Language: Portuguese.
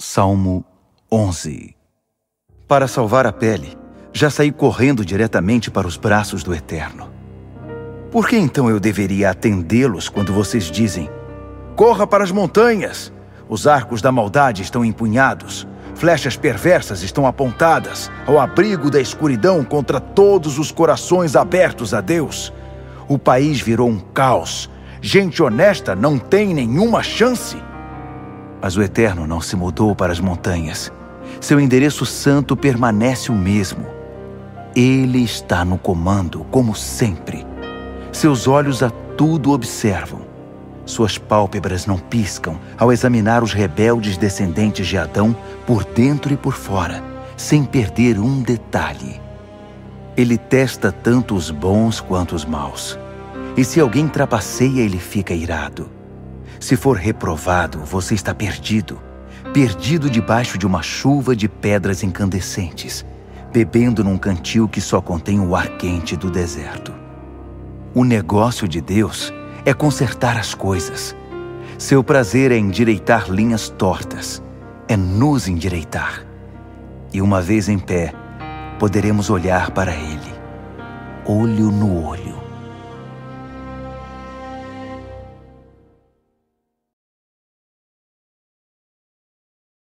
Salmo 11. Para salvar a pele, já saí correndo diretamente para os braços do Eterno. Por que então eu deveria atendê-los quando vocês dizem: corra para as montanhas, os arcos da maldade estão empunhados, flechas perversas estão apontadas ao abrigo da escuridão contra todos os corações abertos a Deus? O país virou um caos, gente honesta não tem nenhuma chance. Mas o Eterno não se mudou para as montanhas. Seu endereço santo permanece o mesmo. Ele está no comando, como sempre. Seus olhos a tudo observam. Suas pálpebras não piscam ao examinar os rebeldes descendentes de Adão por dentro e por fora, sem perder um detalhe. Ele testa tanto os bons quanto os maus. E se alguém trapaceia, ele fica irado. Se for reprovado, você está perdido. Perdido debaixo de uma chuva de pedras incandescentes, bebendo num cantil que só contém o ar quente do deserto. O negócio de Deus é consertar as coisas. Seu prazer é endireitar linhas tortas, é nos endireitar. E uma vez em pé, poderemos olhar para Ele, olho no olho.